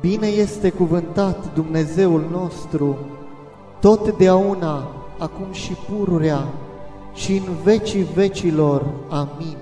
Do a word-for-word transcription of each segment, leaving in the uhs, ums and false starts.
Bine este cuvântat Dumnezeul nostru, totdeauna, acum și pururea, și în vecii vecilor. Amin.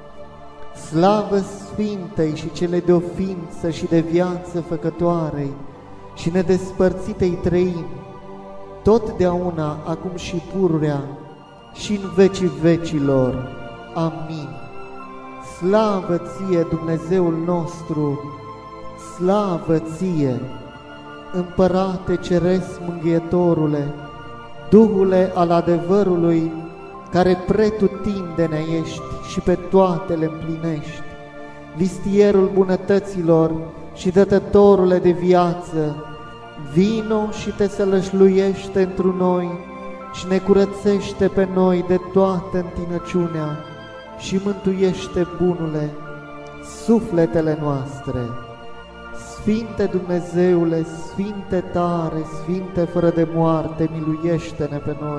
Slavă Sfintei și cele de o ființă și de viață făcătoarei și nedespărțitei Treimi, totdeauna, acum și pururea, și în vecii vecilor. Amin. Slavă Ție, Dumnezeul nostru, slavă Ție, Împărate Ceresc Mângâietorule, Duhule al adevărului, care pretutindene ești și pe toate le împlinești, vistierul bunătăților și dătătorule de viață, vino și te sălășluiește întru noi și ne curățește pe noi de toată întinăciunea și mântuiește, bunule, sufletele noastre. Sfinte Dumnezeule, Sfinte tare, Sfinte fără de moarte, miluiește-ne pe noi.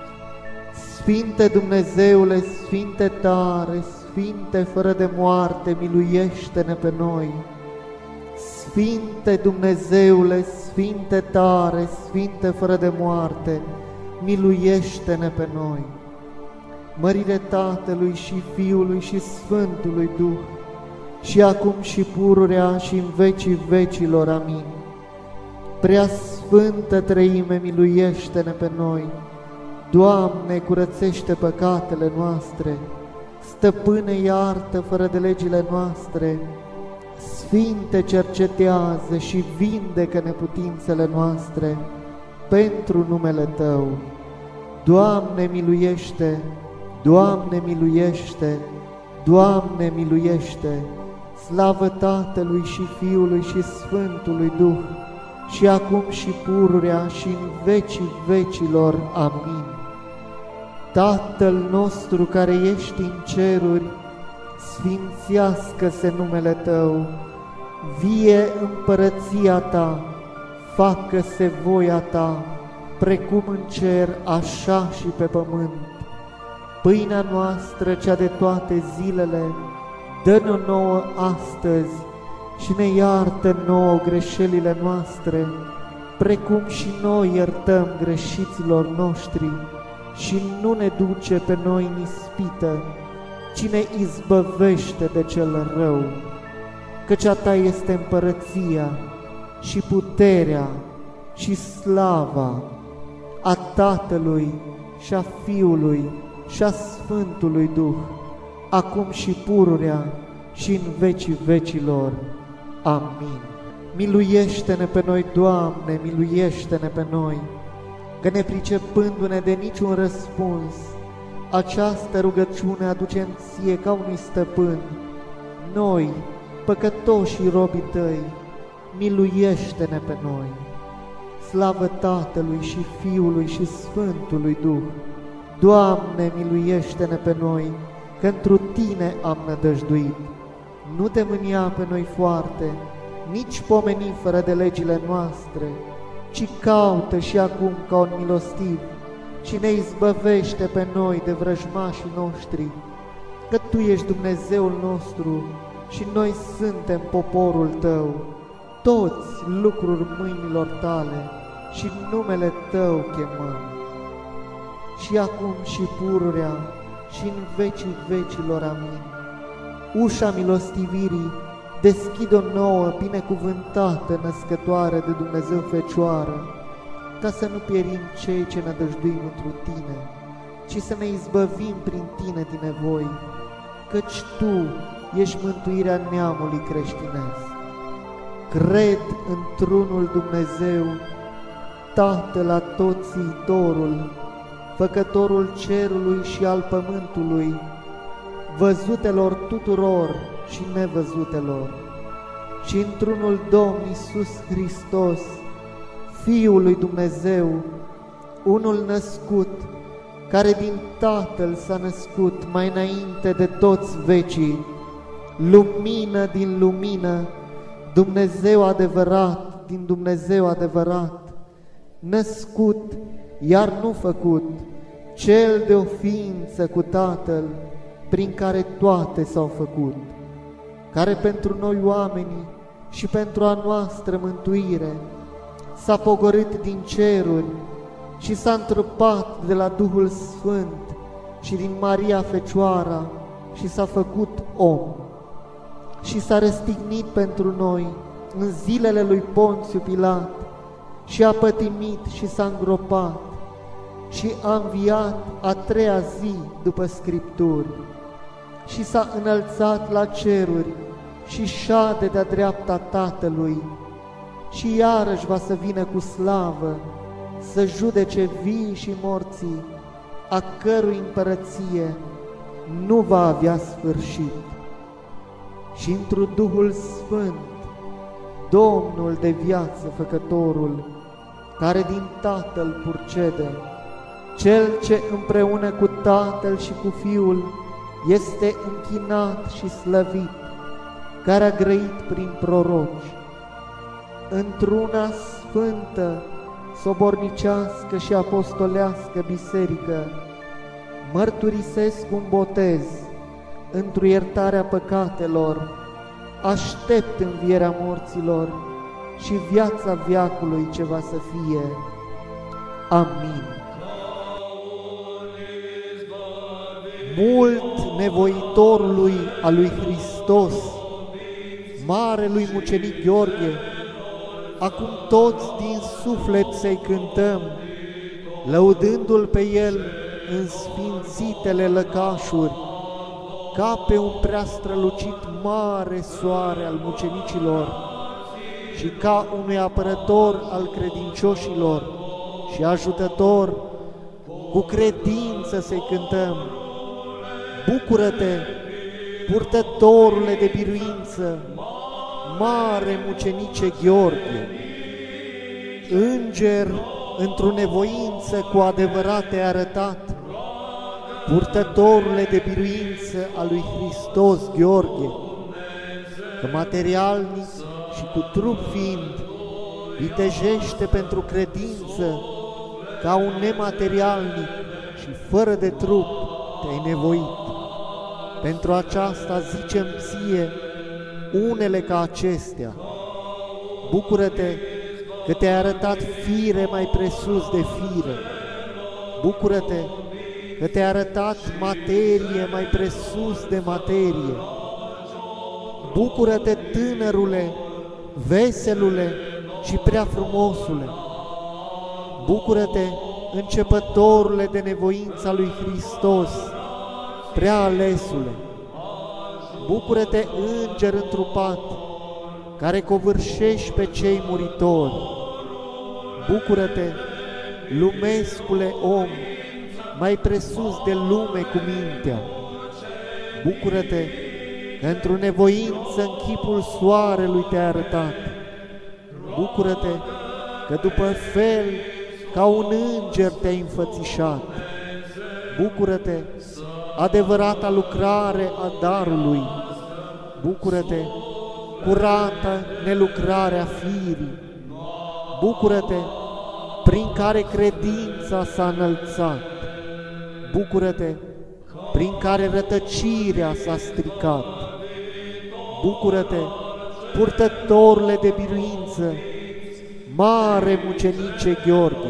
Sfinte Dumnezeule, Sfinte tare, Sfinte fără de moarte, miluiește-ne pe noi. Sfinte Dumnezeule, Sfinte tare, Sfinte fără de moarte, miluiește-ne pe noi. Mărire Tatălui și Fiului și Sfântului Duh, și acum și pururea și în vecii vecilor. Amin. Prea Sfântă Treime, miluiește-ne pe noi. Doamne, curățește păcatele noastre. Stăpâne, iartă fără de legile noastre. Sfinte, cercetează și vindecă neputințele noastre pentru numele Tău. Doamne, miluiește! Doamne, miluiește! Doamne, miluiește! Slavă Tatălui și Fiului și Sfântului Duh, și acum și pururea și în vecii vecilor. Amin. Tatăl nostru care ești în ceruri, sfințească-se numele Tău, vie împărăția Ta, facă-se voia Ta, precum în cer, așa și pe pământ. Pâinea noastră, cea de toate zilele, dă-ne nouă astăzi și ne iartă nouă greșelile noastre, precum și noi iertăm greșiților noștri, și nu ne duce pe noi în ispită, ci ne izbăvește de cel rău. Căci a Ta este împărăția și puterea și slava a Tatălui și a Fiului și a Sfântului Duh, acum și pururea și în vecii vecilor. Amin. Miluiește-ne pe noi, Doamne, miluiește-ne pe noi, că nepricepându-ne de niciun răspuns, această rugăciune aducem Ție ca unui stăpân. Noi, păcătoșii robii Tăi, miluiește-ne pe noi. Slavă Tatălui și Fiului și Sfântului Duh. Doamne, miluiește-ne pe noi, că întru Tine am nădăjduit. Nu Te mânia pe noi foarte, nici pomeni fără de legile noastre, ci caută și acum ca un milostiv și ne izbăvește pe noi de vrăjmașii noștri, că Tu ești Dumnezeul nostru și noi suntem poporul Tău, toți lucruri mâinilor Tale și numele Tău chemăm. Și acum și pururea și în vecii vecilor. Amin. Ușa milostivirii deschid-o nouă, binecuvântată născătoare de Dumnezeu Fecioară, ca să nu pierim cei ce nădăjduim întru Tine, ci să ne izbăvim prin Tine din nevoi, căci Tu ești mântuirea neamului creștinesc. Cred într-unul Dumnezeu, Tatăl Atotțiitorul, Făcătorul cerului și al pământului, văzutelor tuturor și nevăzutelor, și într-unul Domn Iisus Hristos, Fiul lui Dumnezeu, unul născut, care din Tatăl s-a născut mai înainte de toți vecii, lumină din lumină, Dumnezeu adevărat din Dumnezeu adevărat, născut, iar nu făcut, Cel de o ființă cu Tatăl, prin care toate s-au făcut, care pentru noi oamenii și pentru a noastră mântuire, s-a pogorât din ceruri și s-a întrupat de la Duhul Sfânt și din Maria Fecioara și s-a făcut om. Și s-a răstignit pentru noi în zilele lui Ponțiu Pilat și a pătimit și s-a îngropat și a înviat a treia zi după Scripturi și s-a înălțat la ceruri și șade de-a dreapta Tatălui și iarăși va să vină cu slavă să judece vii și morții, a cărui împărăție nu va avea sfârșit. Și întru Duhul Sfânt, Domnul de viață făcătorul, care din Tatăl purcede, Cel ce împreună cu Tatăl și cu Fiul este închinat și slăvit, care a grăit prin proroci, într-una sfântă, sobornicească și apostolească biserică, mărturisesc un botez într-o iertarea păcatelor, aștept învierea morților și viața veacului ce va să fie. Amin. Mult nevoitorului a lui Hristos, marelui mucenic Gheorghe, acum toți din suflet să-i cântăm, lăudându-l pe el în sfințitele lăcașuri, ca pe un prea strălucit mare soare al mucenicilor și ca unui apărător al credincioșilor și ajutător, cu credință să-i cântăm. Bucură-te, purtătorule de biruință, mare mucenice Gheorghe! Înger, într-o nevoință cu adevărat te-ai arătat, purtătorule de biruință a lui Hristos Gheorghe, că materialnic și cu trup fiind, vitejește pentru credință, ca un nematerialnic și fără de trup te-ai nevoit. Pentru aceasta zicem ție unele ca acestea. Bucură-te că te-ai arătat fire mai presus de fire. Bucură-te că te-ai arătat materie mai presus de materie. Bucură-te, tânărule, veselule și prea frumosule. Bucură-te, începătorule de nevoința lui Hristos, prea alesule. Bucură-te, înger întrupat, care covârșești pe cei muritori. Bucură-te, lumescule om, mai presus de lume cu mintea. Bucură-te că într-o nevoință în chipul soarelui te-ai arătat. Bucură-te că după fel ca un înger te-ai înfățișat. Bucură-te, adevărata lucrare a darului. Bucură-te, curată nelucrarea firii. Bucură-te, prin care credința s-a înălțat. Bucură-te, prin care rătăcirea s-a stricat. Bucură-te, purtătorule de biruință, mare mucenice Gheorghe.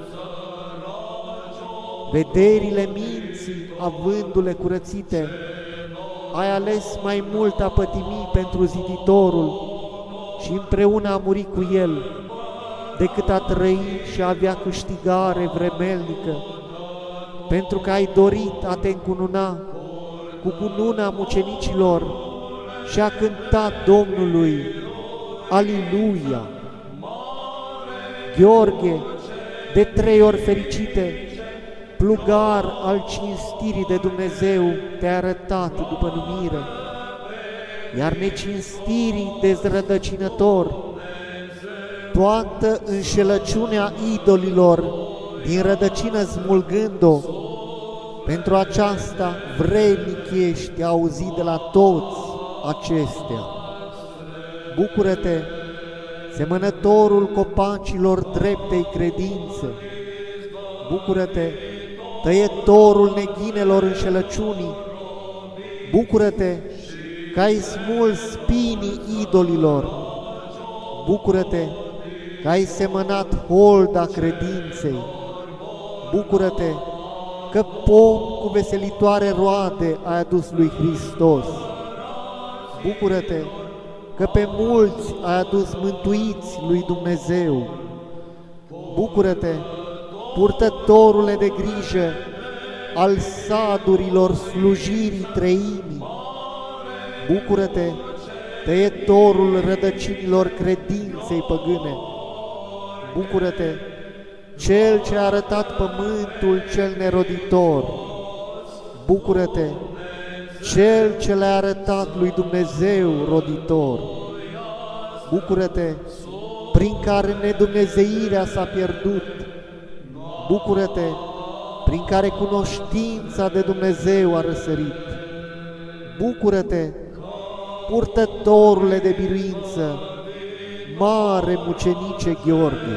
Vederile minții, avându-le curățite, ai ales mai mult a pătimi pentru ziditorul și împreună a muri cu el, decât a trăi și a avea câștigare vremelnică, pentru că ai dorit a te încununa cu cununa mucenicilor și a cântat Domnului Aliluia. Gheorghe, de trei ori fericite, plugar al cinstirii de Dumnezeu te-a arătat după numire, iar necinstirii dezrădăcinător, toată înșelăciunea idolilor din rădăcină smulgând-o, pentru aceasta vrednic ești auzit de la toți acestea. Bucură-te, semănătorul copacilor dreptei credințe. Bucură-te, tăietorul neghinelor înșelăciunii. Bucură-te că ai smuls spinii idolilor Bucură-te că ai semănat holda credinței. Bucură-te că pom cu veselitoare roade ai adus lui Hristos. Bucură-te că pe mulți ai adus mântuiți lui Dumnezeu. Bucură-te, purtătorule de grijă al sadurilor slujirii treimii. Bucură-te, tăietorul rădăcinilor credinței păgâne. Bucură-te, Cel ce a arătat pământul cel neroditor. Bucură-te, Cel ce le-a arătat lui Dumnezeu roditor. Bucură-te, prin care nedumnezeirea s-a pierdut. Bucură-te, prin care cunoștința de Dumnezeu a răsărit. Bucură-te, purtătorule de biruință, mare mucenice Gheorghe.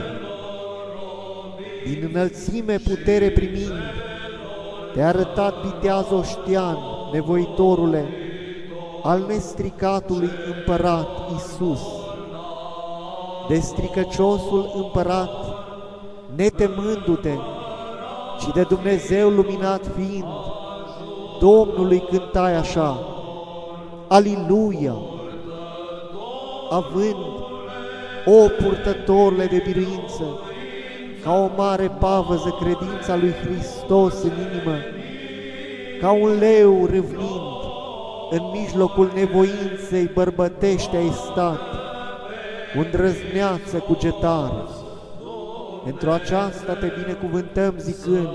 Din înălțime putere primind, te-a arătat viteaz oștean, nevoitorule, al nestricatului împărat Iisus. De stricăciosul împărat, netemându-te, ci de Dumnezeu luminat fiind, Domnului cântai așa: Aliluia! Având, o purtătorule de biruință, ca o mare pavăză credința lui Hristos în inimă, ca un leu râvnind, în mijlocul nevoinței bărbătești ai stat, cu îndrăzneață cugetare. Pentru aceasta te binecuvântăm zicând: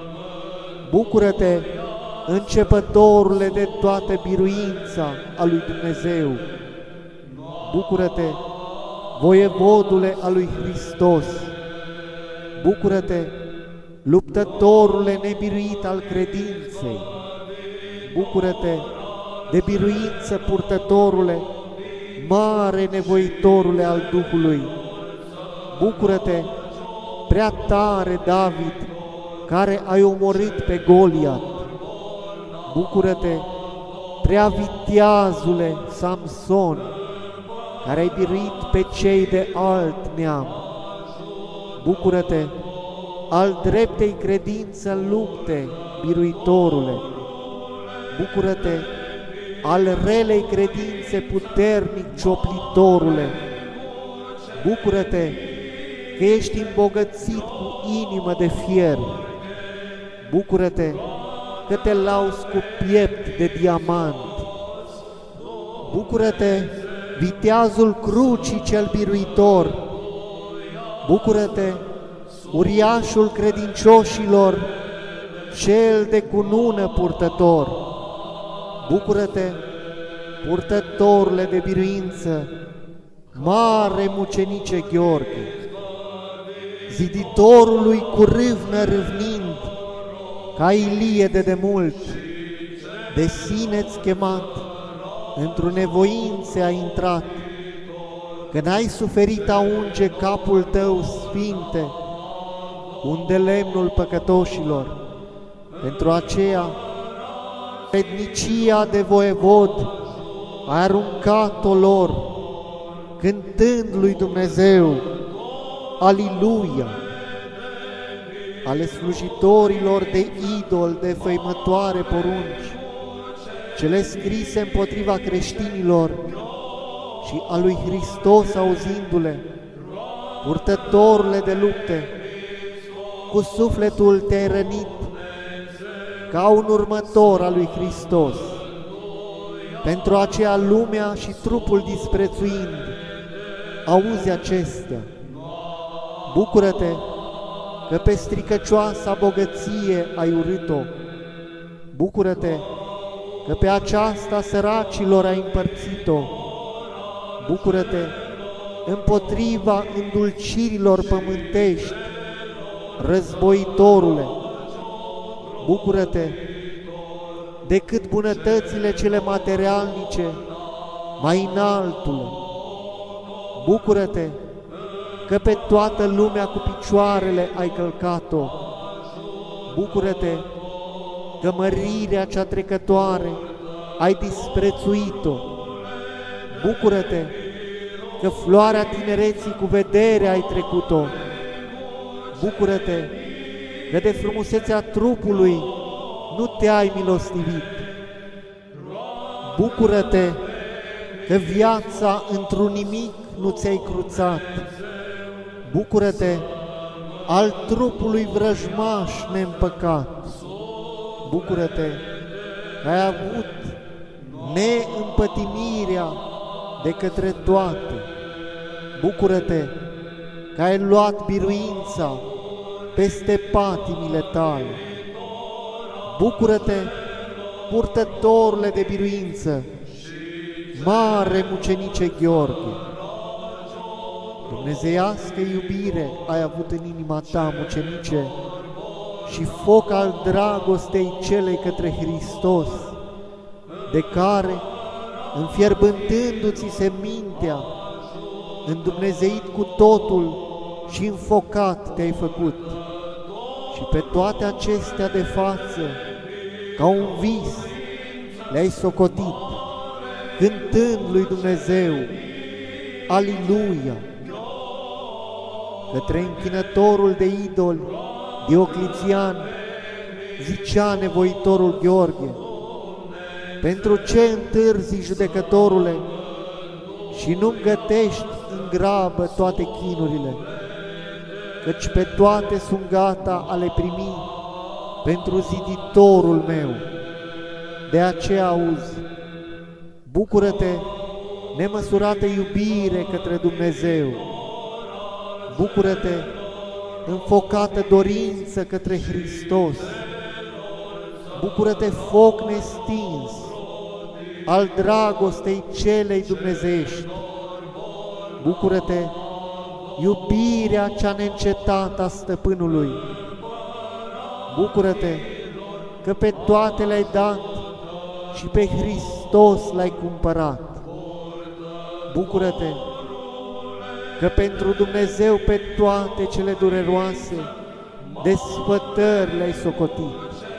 bucură-te, începătorule de toată biruința a lui Dumnezeu! Bucură-te, voievodule a lui Hristos! Bucură-te, luptătorule nebiruit al credinței! Bucură-te, de biruință purtătorule, mare nevoitorule al Duhului! Bucură-te, prea tare David, care ai omorât pe Goliat! Bucură-te, prea viteazule Samson, care ai biruit pe cei de alt neam! Bucură-te, al dreptei credință în lupte, biruitorule! Bucură-te, al relei credințe puternic cioplitorule! Bucură-te că ești îmbogățit cu inimă de fier! Bucură-te că te lauzi cu piept de diamant! Bucură-te, viteazul crucii cel biruitor! Bucură-te, uriașul credincioșilor, cel de cunună purtător! Bucură-te, purtătorule de biruință, mare mucenice Gheorghe! Ziditorului cu râvnă râvnind, ca Ilie de demult, de sine-ți chemat, într-o nevoințe a intrat, că n-ai suferit a unge capul tău, Sfinte, unde lemnul păcătoșilor. Pentru aceea, vrednicia de voievod ai aruncat-o lor, cântând lui Dumnezeu: Aliluia! Ale slujitorilor de idol, de făimătoare porunci, cele scrise împotriva creștinilor și a lui Hristos auzindu-le, purtătorule de lupte, cu sufletul te-ai rănit ca un următor al lui Hristos. Pentru aceea lumea și trupul disprețuind, auzi acestea. Bucură-te că pe stricăcioasa bogăție ai urât-o. Bucură-te că pe aceasta săracilor ai împărțit-o. Bucură-te împotriva îndulcirilor pământești, războitorule. Bucură-te decât bunătățile cele materialnice, mai înaltul. Bucură-te că pe toată lumea cu picioarele ai călcat-o. Bucură-te că mărirea cea trecătoare ai disprețuit-o. Bucură-te că floarea tinereții cu vedere ai trecut-o. Bucură-te că de frumusețea trupului nu te-ai milostivit. Bucură-te că viața într-un nimic nu ți-ai cruțat. Bucură-te al trupului vrăjmaș neîmpăcat. Bucură-te că ai avut neîmpătimirea de către toate. Bucură-te că ai luat biruința peste patimile tale. Bucură-te, purtătorule de biruință, mare mucenice Gheorghe. Dumnezeiască iubire ai avut în inima ta, mucenice, și foc al dragostei celei către Hristos, de care, înfierbântându-ți se mintea, îndumnezeit cu totul și înfocat te-ai făcut. Și pe toate acestea de față, ca un vis, le-ai socotit, cântând lui Dumnezeu, Aliluia! Către închinătorul de idoli, Diocletian, zicea nevoitorul Gheorghe: pentru ce întârzi, judecătorule, și nu-mi gătești în grabă toate chinurile, căci pe toate sunt gata a le primi pentru ziditorul meu. De aceea auzi, bucură-te, nemăsurată iubire către Dumnezeu, bucură-te, înfocată dorință către Hristos, bucură-te, foc nestins al dragostei celei dumnezeiești, bucură-te, iubirea cea neîncetată a Stăpânului, bucură-te că pe toate le-ai dat și pe Hristos l-ai cumpărat, bucură-te că pentru Dumnezeu pe toate cele dureroase desfătări le-ai socotit.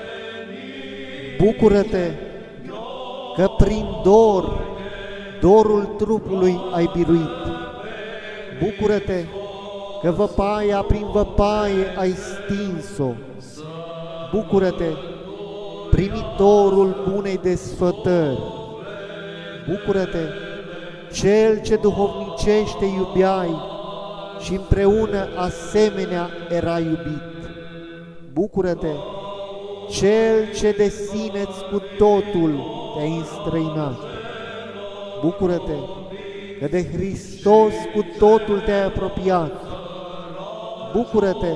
Bucură-te că prin dor, dorul trupului ai biruit. Bucură-te că văpaia prin văpaie ai stins-o. Bucură-te, primitorul bunei desfătări. Bucură-te, cel ce duhovnicește iubeai și împreună asemenea era iubit. Bucură-te, cel ce de sine-ți cu totul te-ai înstrăinat. Bucură-te că de Hristos cu totul te-ai apropiat. Bucură-te,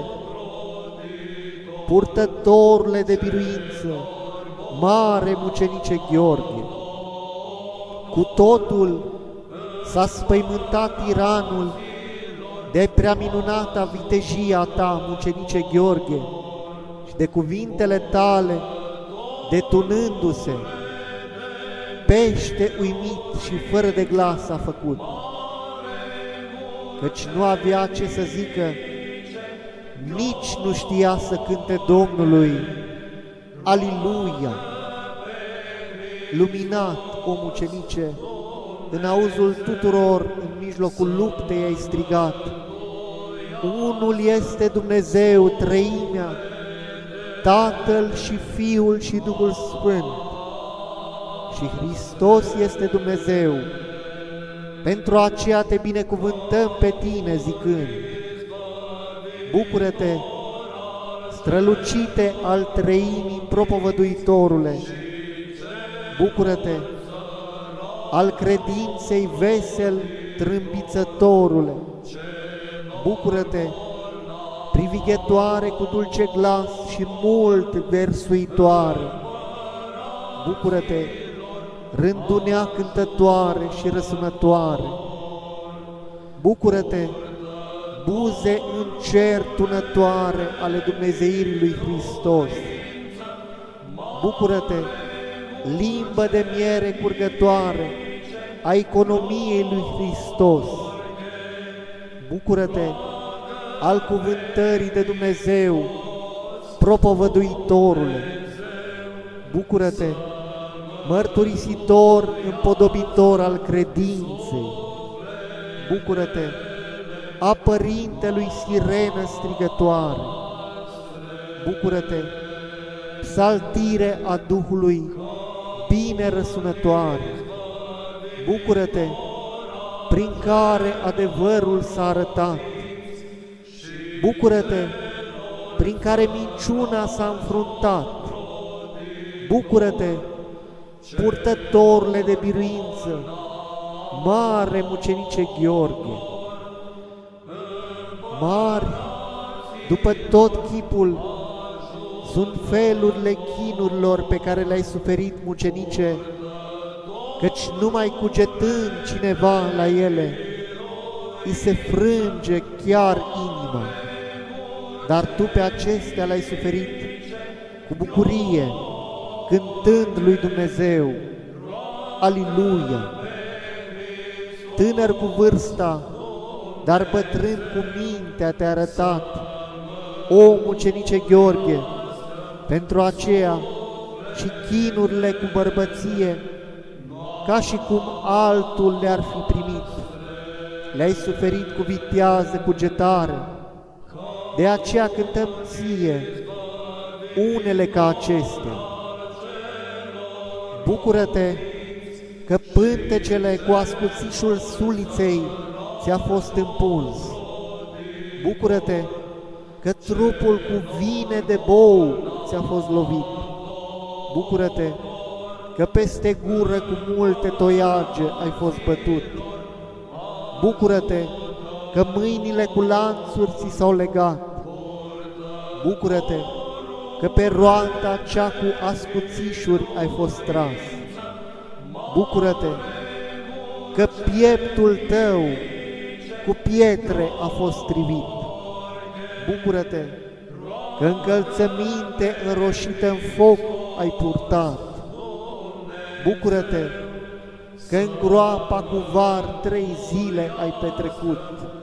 purtătorule de biruință, mare mucenice Gheorghe. Cu totul s-a spăimântat tiranul de prea minunata vitejia ta, mucenice Gheorghe, și de cuvintele tale, detunându-se, pește uimit și fără de glas a făcut, căci nu avea ce să zică, nici nu știa să cânte Domnului Aliluia. Luminat, o mucenice, în auzul tuturor, în mijlocul luptei ai strigat: unul este Dumnezeu, treimea, Tatăl și Fiul și Duhul Sfânt, și Hristos este Dumnezeu. Pentru aceea te binecuvântăm pe tine zicând: bucură-te, strălucite al treimii propovăduitorule, bucură-te, al credinței vesel trâmbițătorule, bucură-te, privighetoare cu dulce glas și mult versuitoare, bucură-te, rândunea cântătoare și răsunătoare, bucură-te, buze în cer tunătoare ale Dumnezeirii lui Hristos, bucură-te, limbă de miere curgătoare a economiei lui Hristos, bucură-te, al cuvântării de Dumnezeu, propovăduitorule, bucură-te, mărturisitor împodobitor al credinței, Bucură-te, a Părintelui sirenă strigătoare. Bucură-te, psaltire a Duhului bine răsunătoare. Bucură-te, prin care adevărul s-a arătat. Bucură-te, prin care minciuna s-a înfruntat. Bucură-te, purtătorule de biruință, mare mucenice Gheorghe. Mari, după tot chipul, sunt felurile chinurilor pe care le-ai suferit, mucenice, căci numai cugetând cineva la ele, îi se frânge chiar inima. Dar tu pe acestea le-ai suferit cu bucurie, cântând lui Dumnezeu, Aliluia! Tânăr cu vârsta, dar bătrân cu mintea te-a arătat, o mucenice Gheorghe, pentru aceea și chinurile cu bărbăție, ca și cum altul le-ar fi primit, le-ai suferit cu vitează cugetare. De aceea cântăm ție unele ca acestea. Bucură-te că pântecele cu ascuțișul suliței ți-a fost împuls. Bucură-te că trupul cu vine de bou ți-a fost lovit. Bucură-te că peste gură cu multe toiage ai fost bătut. Bucură-te că mâinile cu lanțuri ți s-au legat. Bucură-te că pe roata cea cu ascuțișuri ai fost tras. Bucură-te că pieptul tău cu pietre a fost strivit. Bucură-te că încălțăminte înroșită în foc ai purtat. Bucură-te că în groapa cu var trei zile ai petrecut.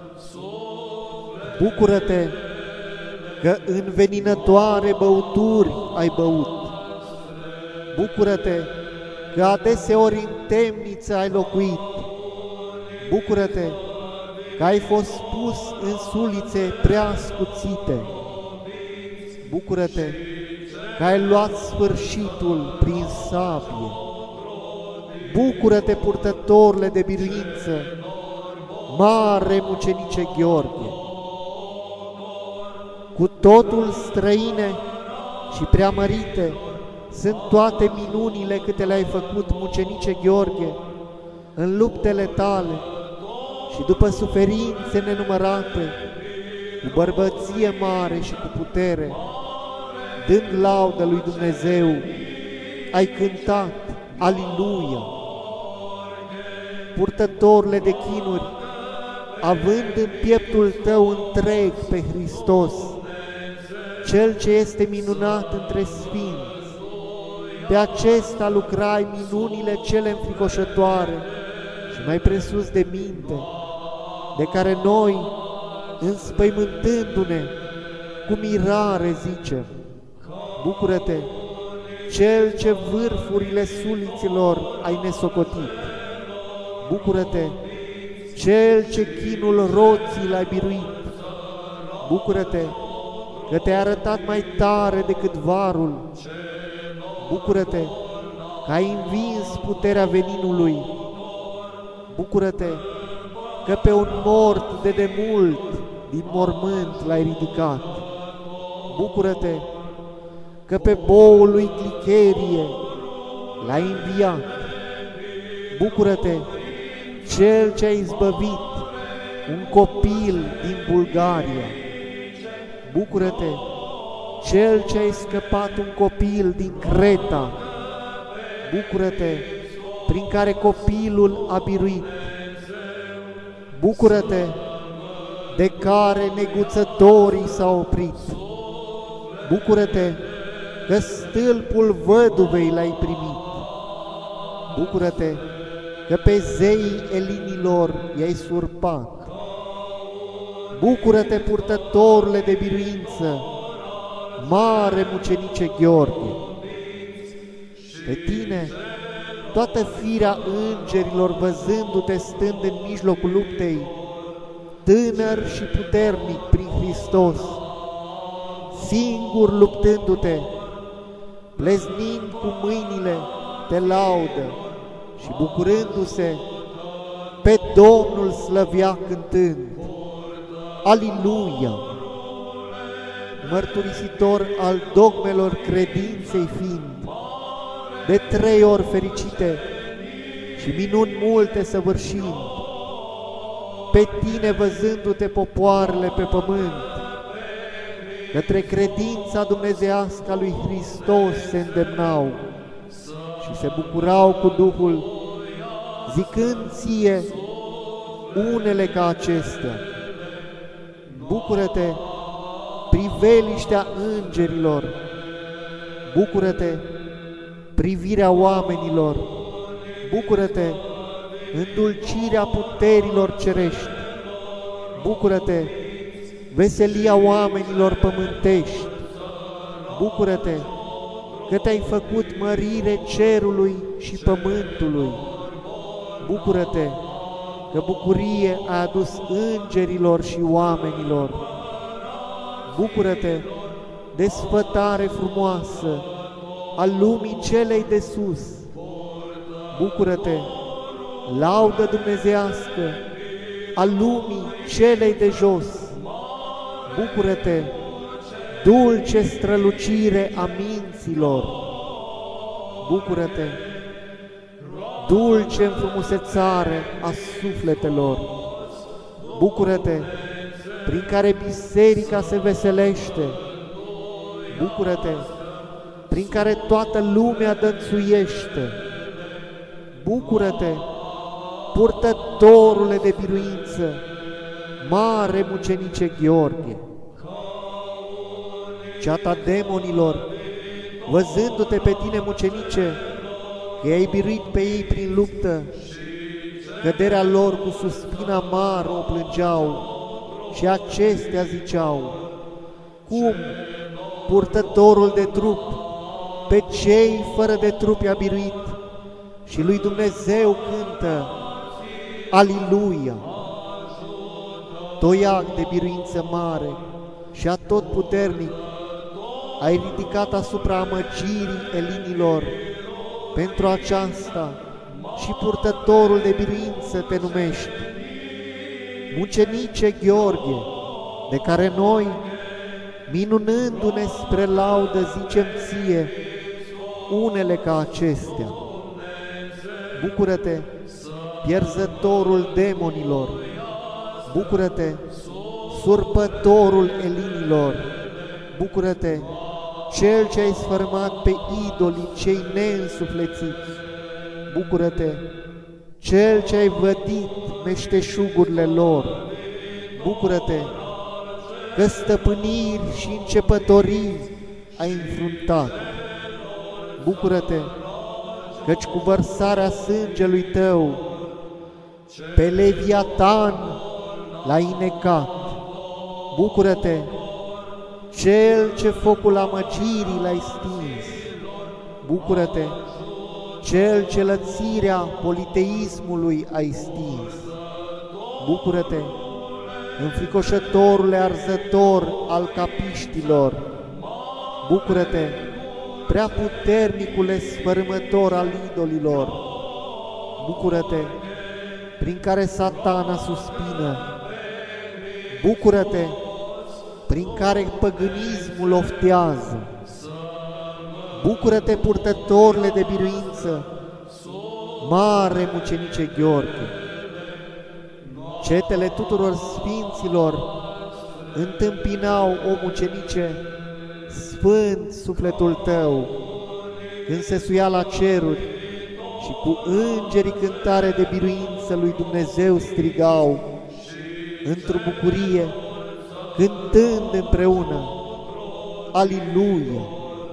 Bucură-te că înveninătoare băuturi ai băut. Bucură-te că adeseori în temniță ai locuit. Bucură-te că ai fost pus în sulițe prea scuțite. Bucură-te că ai luat sfârșitul prin sabie. Bucură-te, purtătorule de biruință, mare mucenice Gheorghe. Cu totul străine și preamărite sunt toate minunile câte le-ai făcut, mucenice Gheorghe, în luptele tale și după suferințe nenumărate, cu bărbăție mare și cu putere, dând laudă lui Dumnezeu, ai cântat Aliluia! Purtătorule de chinuri, având în pieptul tău întreg pe Hristos, Cel ce este minunat între sfinți, pe acesta lucrai minunile cele înfricoșătoare și mai presus de minte, de care noi, înspăimântându-ne, cu mirare zicem, bucură-te, Cel ce vârfurile suliților ai nesocotit. Bucură-te, Cel ce chinul roții l-ai biruit. Bucură-te că te-ai arătat mai tare decât varul. Bucură-te că ai învins puterea veninului. Bucură-te că pe un mort de demult din mormânt l-ai ridicat. Bucură-te că pe boul lui Glicherie l-ai înviat. Bucură-te, Cel ce a izbăvit un copil din Bulgaria. Bucură-te, Cel ce a scăpat un copil din Creta. Bucură-te, prin care copilul a biruit. Bucură-te, de care neguțătorii s-au oprit. Bucură-te, că stâlpul văduvei l-ai primit. Bucură-te, că pe zeii elinilor i-ai surpat. Bucură-te, purtătorule de biruință, mare mucenice Gheorghe. Pe tine toată firea îngerilor văzându-te stând în mijlocul luptei, tânăr și puternic prin Hristos, singur luptându-te, pleznind cu mâinile, te laudă și bucurându-se, pe Domnul slăvia cântând, Aliluia! Mărturisitor al dogmelor credinței fiind, de trei ori fericite și minuni multe săvârșind, pe tine văzându-te popoarele pe pământ, către credința dumnezeiască a lui Hristos se îndemnau și se bucurau cu Duhul, zicând ție unele ca acestea, bucură-te, priveliștea îngerilor, bucură-te, privirea oamenilor, bucură-te, îndulcirea puterilor cerești, bucură-te, veselia oamenilor pământești, bucură-te, că te-ai făcut mărire cerului și pământului, bucură-te, că bucurie ai adus îngerilor și oamenilor, bucură-te, desfătare frumoasă a lumii celei de sus, bucură-te, laudă dumnezeiască a lumii celei de jos, bucură-te, dulce strălucire a minților, bucură-te, dulce înfrumusețare a sufletelor, bucură-te, prin care biserica se veselește, bucură-te, prin care toată lumea dănțuiește, bucură-te, purtătorule de biruință, mare mucenice Gheorghe. Ceata demonilor, văzându-te pe tine, mucenice, că ai biruit pe ei prin luptă, căderea lor cu suspina amară o plângeau și acestea ziceau, cum purtătorul de trup pe cei fără de trup i-a biruit și lui Dumnezeu cântă, Aliluia! Toiac de biruință mare și atotputernic, ai ridicat asupra amăgirii elinilor, pentru aceasta și purtătorul de biruință te numești. Mucenice Gheorghe, de care noi, minunându-ne spre laudă, zicem ție unele ca acestea. Bucură-te, pierzătorul demonilor, bucură-te, surpătorul elinilor, bucură-te, cel ce ai sfărmat pe idolii cei neînsuflețiți, bucură-te, cel ce ai vădit meșteșugurile lor, bucură-te, că stăpâniri și începătorii ai înfruntat, bucură-te, căci cu vărsarea sângelui tău pe Leviatan l-ai necat, bucură-te, cel ce focul amăgirii l-ai stins, bucură-te, cel ce lățirea politeismului ai stins, bucură-te, înfricoșătorule arzător al capiștilor, bucură-te, prea puternicule sfărâmător al idolilor, bucură-te, prin care Satana suspină, bucură-te, prin care păgânismul oftează, bucură-te, purtătorile de biruință, mare mucenice Gheorghe. Cetele tuturor sfinților întâmpinau, o mucenice, sfânt sufletul tău, când se suia la ceruri și cu îngerii cântare de biruință lui Dumnezeu strigau, într-o bucurie, cântând împreună, Aliluia!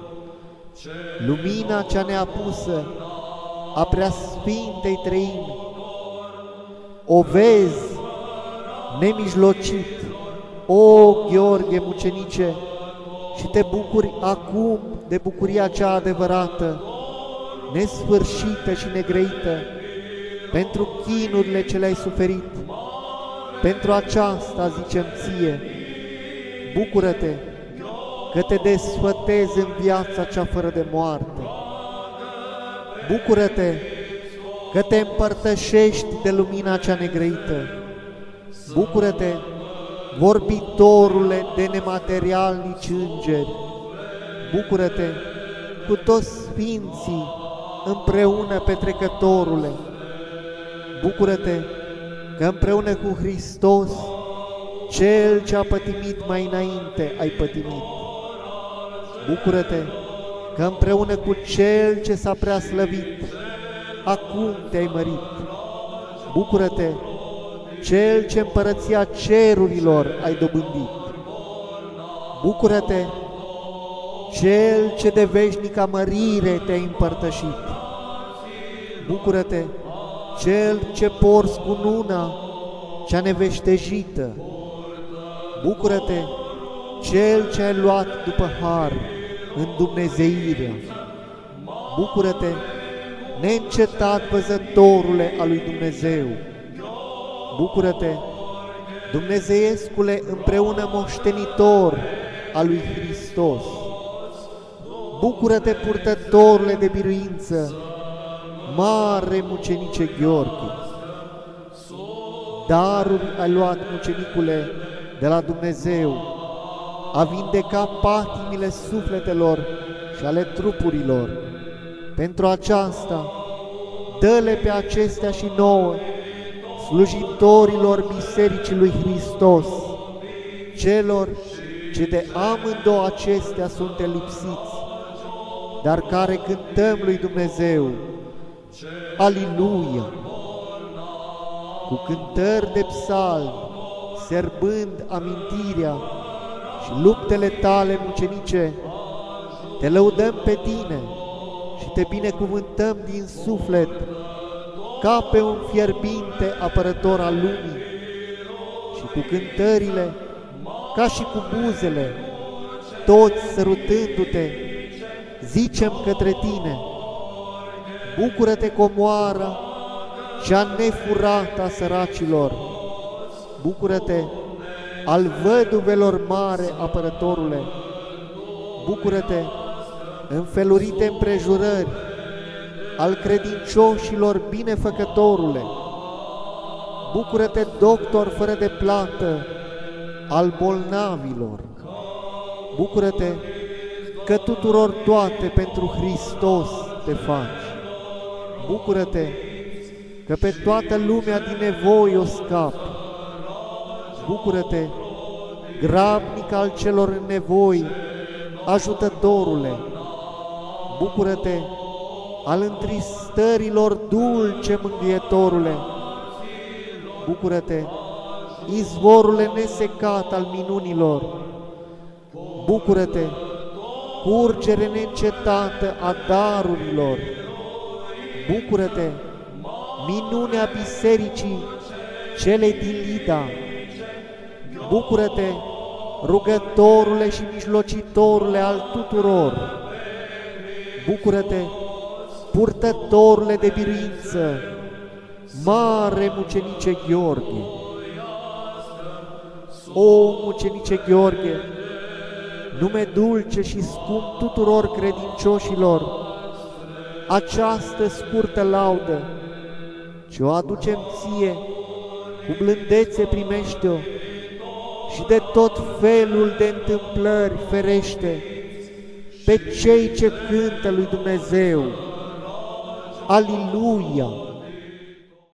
Lumina cea neapusă a preasfintei treimi, o vezi nemijlocit, o Gheorghe mucenice, și te bucuri acum de bucuria cea adevărată, nesfârșită și negrăită, pentru chinurile ce le-ai suferit. Pentru aceasta zicem ție, bucură-te că te desfătezi în viața cea fără de moarte. Bucură-te că te împărtășești de lumina cea negrăită. Bucură-te, vorbitorule de nematerialnici îngeri. Bucură-te cu toți sfinții împreună, petrecătorule. Bucură-te că împreună cu Hristos, Cel ce a pătimit mai înainte, ai pătimit. Bucură-te că împreună cu Cel ce s-a preaslăvit, acum te-ai mărit. Bucură-te, Cel ce împărăția cerurilor ai dobândit. Bucură-te, Cel ce de veșnica mărire te-ai împărtășit. Bucură-te, Cel ce porți cununa cea neveștejită. Bucură-te, Cel ce ai luat după har în dumnezeirea. Bucură-te, neîncetat văzătorule al lui Dumnezeu. Bucură-te, Dumnezeiescule împreună moștenitor al lui Hristos. Bucură-te, purtătorule de biruință, mare mucenice Gheorghe. Daruri ai luat, mucenicule, de la Dumnezeu, a vindeca patimile sufletelor și ale trupurilor. Pentru aceasta, dă-le pe acestea și nouă, slujitorilor Bisericii lui Hristos, celor ce de amândouă acestea sunt lipsiți, dar care cântăm lui Dumnezeu, Aliluia! Cu cântări de psalmi, serbând amintirea și luptele tale mucenice, te lăudăm pe tine și te binecuvântăm din suflet, ca pe un fierbinte apărător al lumii, și cu cântările, ca și cu buzele, toți sărutându-te, zicem către tine, bucură-te, comoara cea nefurată a săracilor, bucură-te, al văduvelor mare apărătorule, bucură-te, înfelurite împrejurări, al credincioșilor binefăcătorule, bucură-te, doctor fără de plată, al bolnavilor, bucură-te că tuturor toate pentru Hristos te faci, bucură-te că pe toată lumea din nevoi o scapi, bucură-te, grabnic al celor în nevoi, ajutătorule, bucură-te, al întristărilor dulce mângâietorule, bucură-te, izvorule nesecat al minunilor, bucură-te, curgere neîncetată a darurilor, bucură-te, minunea bisericii celei din Lida, bucură-te, rugătorule și mijlocitorule al tuturor, bucură-te, purtătorule de biruință, mare mucenice Gheorghe. O, mucenice Gheorghe, nume dulce și scump tuturor credincioșilor, această scurtă laudă, ce o aducem ție, cu blândețe primește-o și de tot felul de întâmplări ferește pe cei ce cântă lui Dumnezeu. Aliluia!